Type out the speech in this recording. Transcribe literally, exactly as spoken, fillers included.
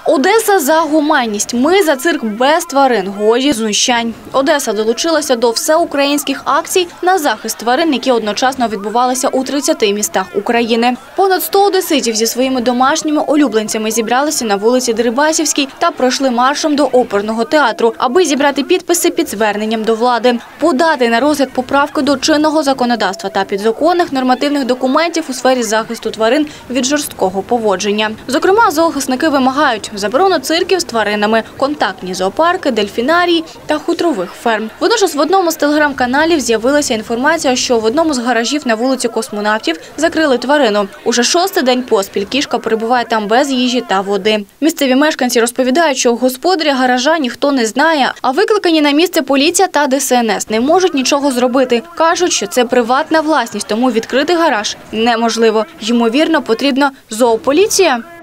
Одеса за гуманність. Ми за цирк без тварин. Годі знущань. Одеса долучилася до всеукраїнських акцій на захист тварин, які одночасно відбувалися у тридцяти містах України. Понад сто одеситів зі своїми домашніми улюбленцями зібралися на вулиці Дерибасівській та пройшли маршем до оперного театру, аби зібрати підписи під зверненням до влади. Подати на розгляд поправки до чинного законодавства та підзаконних нормативних документів у сфері захисту тварин від жорсткого поводження. Зокрема, зоохисники вимагають заборону цирків з тваринами, контактні зоопарки, дельфінарії та хутрових ферм. Водночас в одному з телеграм-каналів з'явилася інформація, що в одному з гаражів на вулиці Космонавтів закрили тварину. Уже шостий день поспіль кішка перебуває там без їжі та води. Місцеві мешканці розповідають, що господаря гаража ніхто не знає, а викликані на місце поліція та Де Се Ен Ес не можуть нічого зробити. Кажуть, що це приватна власність, тому відкрити гараж неможливо. Ймовірно, потрібна зоополіція.